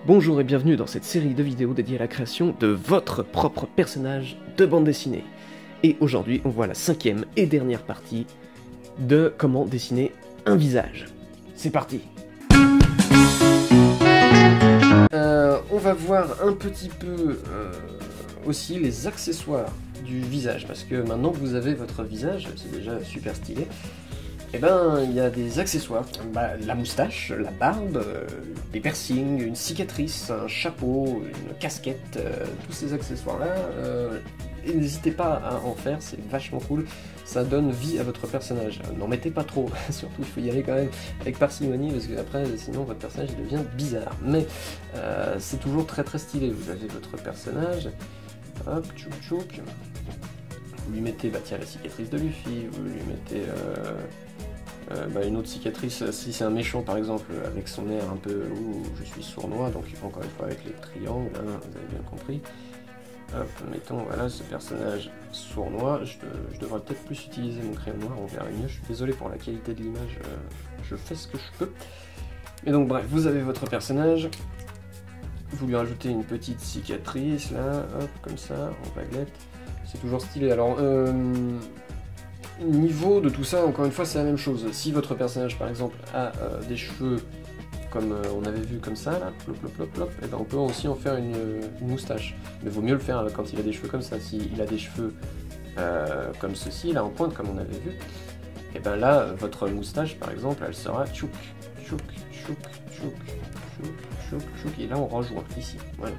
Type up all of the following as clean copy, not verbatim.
Bonjour et bienvenue dans cette série de vidéos dédiée à la création de votre propre personnage de bande dessinée. Et aujourd'hui, on voit la 5e et dernière partie de comment dessiner un visage. C'est parti. On va voir un petit peu aussi les accessoires du visage, parce que maintenant que vous avez votre visage, c'est déjà super stylé. Et ben, il y a des accessoires, la moustache, la barbe, des piercings, une cicatrice, un chapeau, une casquette, tous ces accessoires-là. Et n'hésitez pas à en faire, c'est vachement cool, ça donne vie à votre personnage. N'en mettez pas trop, surtout il faut y aller quand même avec parcimonie, parce que après, sinon votre personnage il devient bizarre. Mais c'est toujours très très stylé, vous avez votre personnage, hop, tchouk tchouk. Vous lui mettez tiens, la cicatrice de Luffy, vous lui mettez une autre cicatrice, si c'est un méchant par exemple, avec son air un peu « ouh, je suis sournois », donc encore une fois avec les triangles, hein, vous avez bien compris. Hop, mettons, voilà, ce personnage sournois, je devrais peut-être plus utiliser mon crayon noir, on verra mieux, je suis désolé pour la qualité de l'image, je fais ce que je peux. Et donc bref, vous avez votre personnage, vous lui rajoutez une petite cicatrice, là, hop, comme ça, en baguette. C'est toujours stylé. Alors, niveau de tout ça, encore une fois, c'est la même chose. Si votre personnage, par exemple, a des cheveux comme on avait vu comme ça, là, plop, plop, plop, plop, et ben on peut aussi en faire une moustache. Mais vaut mieux le faire quand il a des cheveux comme ça. S'il a des cheveux comme ceci, là, en pointe, comme on avait vu, et ben là, votre moustache, par exemple, elle sera tchouk, tchouk, tchouk, tchouk, tchouk, tchouk, tchouk, et là, on rejoint, ici, voilà.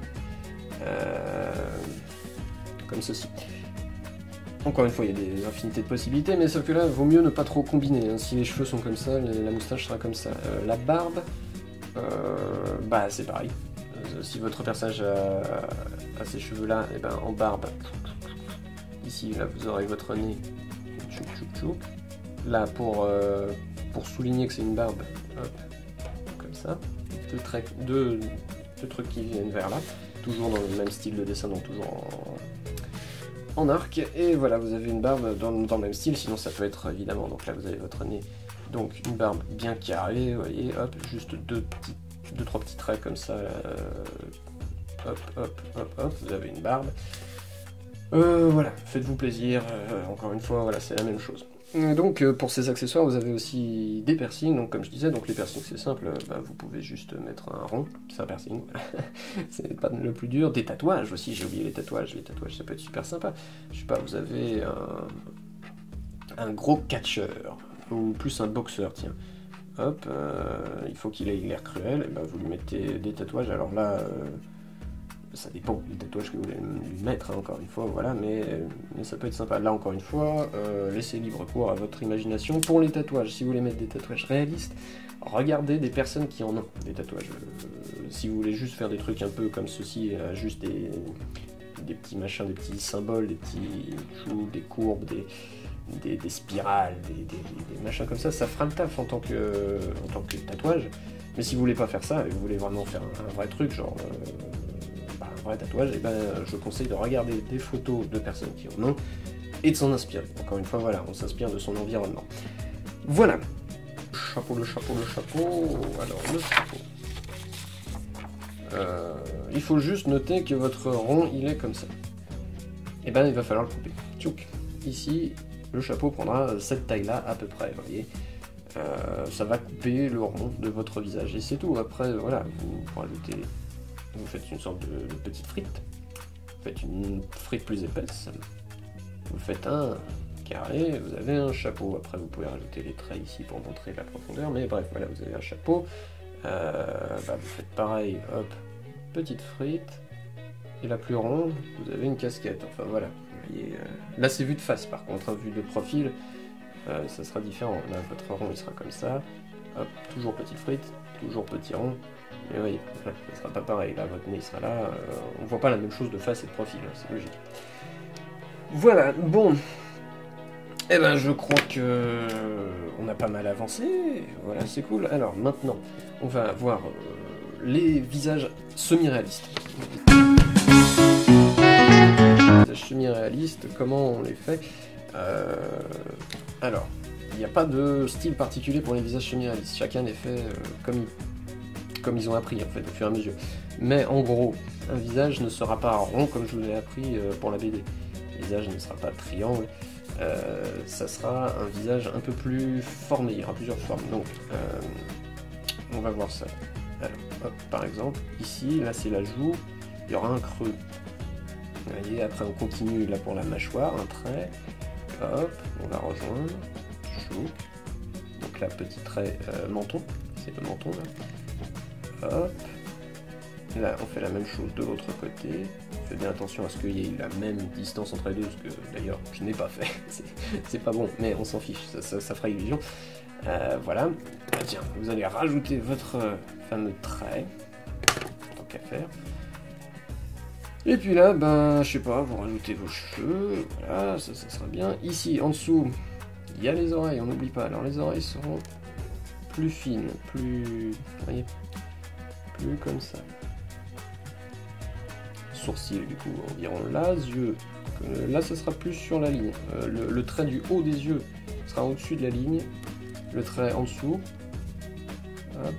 Comme ceci. Encore une fois, il y a des infinités de possibilités, mais sauf que là, vaut mieux ne pas trop combiner. Hein. Si les cheveux sont comme ça, la moustache sera comme ça. La barbe, c'est pareil. Si votre personnage a ces cheveux-là, et ben en barbe, ici, là, vous aurez votre nez, tchouk tchouk tchouk. Là, pour souligner que c'est une barbe, hop, comme ça. Deux trucs qui viennent vers là, toujours dans le même style de dessin, donc toujours en arc, et voilà, vous avez une barbe dans le même style, sinon ça peut être évidemment, donc là vous avez votre nez, donc une barbe bien carrée, vous voyez, hop, juste deux, trois petits traits comme ça, hop, hop, hop, hop, vous avez une barbe. Voilà, faites-vous plaisir, encore une fois, voilà, c'est la même chose. Donc pour ces accessoires, vous avez aussi des piercings, donc comme je disais, donc les piercings c'est simple, vous pouvez juste mettre un rond, c'est un piercing, c'est pas le plus dur. Des tatouages aussi, j'ai oublié les tatouages ça peut être super sympa. Je sais pas, vous avez un gros catcheur, ou plus un boxeur, tiens. Hop, il faut qu'il ait l'air cruel, et vous lui mettez des tatouages, alors là... ça dépend du tatouage que vous voulez lui mettre, hein, encore une fois, voilà, mais ça peut être sympa. Là, encore une fois, laissez libre cours à votre imagination. Pour les tatouages, si vous voulez mettre des tatouages réalistes, regardez des personnes qui en ont des tatouages. Si vous voulez juste faire des trucs un peu comme ceci, juste des petits machins, des petits symboles, des petits choux, des courbes, des spirales, des machins comme ça fera le taf en tant que tatouage. Mais si vous voulez pas faire ça, et vous voulez vraiment faire un vrai truc, genre... un vrai tatouage, et je conseille de regarder des photos de personnes qui en ont et de s'en inspirer. Encore une fois, voilà, on s'inspire de son environnement. Voilà. Le chapeau. Alors, le chapeau. Il faut juste noter que votre rond, il est comme ça. Et il va falloir le couper. Tchouk. Ici, le chapeau prendra cette taille-là à peu près, vous voyez. Ça va couper le rond de votre visage. Et c'est tout. Après, voilà, vous rajoutez... Vous faites une sorte de petite frite, vous faites une frite plus épaisse, vous faites un carré, vous avez un chapeau. Après vous pouvez rajouter les traits ici pour montrer la profondeur, mais bref, voilà, vous avez un chapeau, vous faites pareil, hop, petite frite, et la plus ronde, vous avez une casquette, enfin voilà, vous voyez, là c'est vu de face par contre, hein, vu de profil, ça sera différent, là votre rond il sera comme ça, hop, toujours petite frite, toujours petit rond. Et vous voyez, ça ne sera pas pareil, là, votre nez sera là, on ne voit pas la même chose de face et de profil, hein, c'est logique. Voilà, bon, je crois que on a pas mal avancé, voilà, c'est cool. Alors maintenant, on va voir les visages semi-réalistes. Les visages semi-réalistes, comment on les fait Alors, il n'y a pas de style particulier pour les visages semi-réalistes, chacun les fait comme il comme ils ont appris en fait au fur et à mesure. Mais en gros, un visage ne sera pas rond comme je vous l'ai appris pour la BD. Le visage ne sera pas triangle, ça sera un visage un peu plus formé, il y aura plusieurs formes. Donc on va voir ça. Alors, hop, par exemple, ici, là c'est la joue, il y aura un creux. Vous voyez, après on continue là pour la mâchoire, un trait, hop, on va rejoindre, chou. Donc là, petit trait menton, c'est le menton là. Hop, là on fait la même chose de l'autre côté. Faites bien attention à ce qu'il y ait la même distance entre les deux, ce que d'ailleurs je n'ai pas fait, c'est pas bon, mais on s'en fiche, ça fera illusion. Voilà, tiens, vous allez rajouter votre fameux trait, tant qu'à faire. Et puis là, ben, je sais pas, vous rajoutez vos cheveux, voilà, ça sera bien. Ici, en dessous, il y a les oreilles, on n'oublie pas. Alors les oreilles seront plus fines, plus, vous voyez, plus comme ça. Sourcils, du coup, environ là, yeux, là, ça sera plus sur la ligne. Le trait du haut des yeux sera au-dessus de la ligne, le trait en dessous, hop,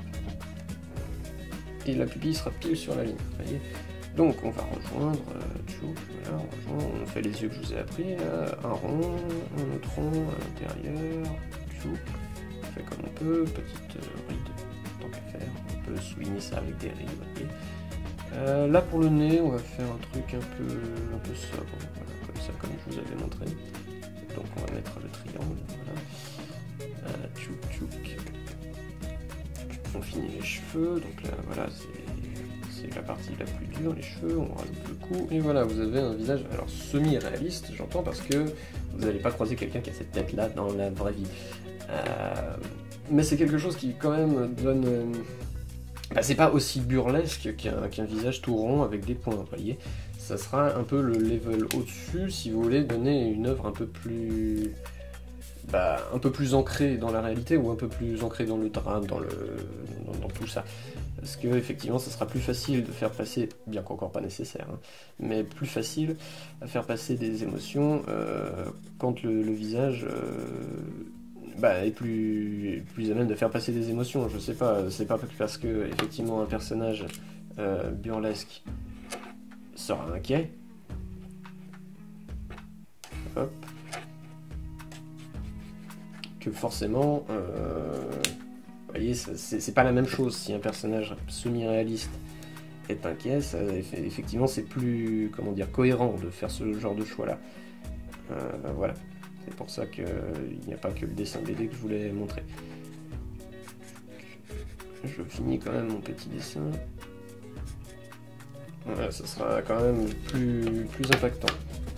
et la pupille sera pile sur la ligne, vous voyez. Donc on va rejoindre, voilà, on fait les yeux que je vous ai appris, un rond, un autre rond à l'intérieur, on fait comme on peut, petite ride, tant qu'à faire, on peut souligner ça avec des rides, voyez. Là pour le nez, on va faire un truc un peu sobre, voilà, comme ça, comme je vous avais montré. Donc on va mettre le triangle, voilà. Tchouk. On finit les cheveux, donc là voilà, c'est la partie la plus dure, les cheveux, on rajoute le cou, et voilà, vous avez un visage, alors semi-réaliste, j'entends, parce que vous n'allez pas croiser quelqu'un qui a cette tête-là dans la vraie vie. Mais c'est quelque chose qui quand même donne... Bah, c'est pas aussi burlesque qu'un visage tout rond avec des points, vous voyez. Ça sera un peu le level au-dessus si vous voulez donner une œuvre un peu plus... Bah, un peu plus ancrée dans la réalité ou un peu plus ancrée dans le drame, dans tout ça. Parce que effectivement, ça sera plus facile de faire passer, bien qu'encore pas nécessaire, hein, mais plus facile à faire passer des émotions quand le visage bah, est plus à même de faire passer des émotions. Je sais pas, c'est pas parce que effectivement un personnage burlesque sera inquiet. Hop. Que forcément, vous voyez, c'est pas la même chose. Si un personnage semi-réaliste est inquiet, effectivement c'est plus, comment dire, cohérent de faire ce genre de choix-là. Voilà, c'est pour ça qu'il n'y a pas que le dessin BD que je voulais montrer. Je finis quand même mon petit dessin. Voilà, ça sera quand même plus impactant.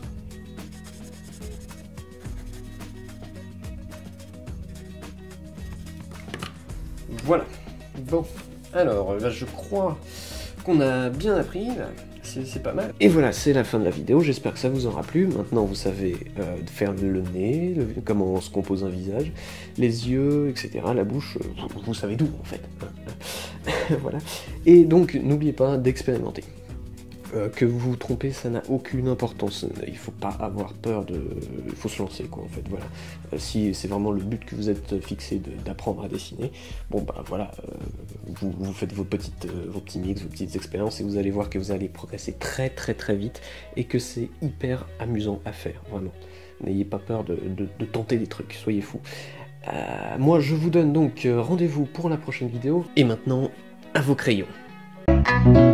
Voilà. Bon, alors là je crois qu'on a bien appris, c'est pas mal. Et voilà, c'est la fin de la vidéo, j'espère que ça vous aura plu. Maintenant vous savez faire le nez, comment se compose un visage, les yeux, etc., la bouche, vous savez tout en fait. Voilà. Et donc n'oubliez pas d'expérimenter. Que vous vous trompez, ça n'a aucune importance. Il faut pas avoir peur de... Il faut se lancer, quoi, en fait, voilà. Si c'est vraiment le but que vous êtes fixé d'apprendre à dessiner, bon, bah voilà, vous faites vos petits mix, vos petites expériences, et vous allez voir que vous allez progresser très vite, et que c'est hyper amusant à faire, vraiment. N'ayez pas peur de tenter des trucs, soyez fous. Moi, je vous donne donc rendez-vous pour la prochaine vidéo, et maintenant, à vos crayons.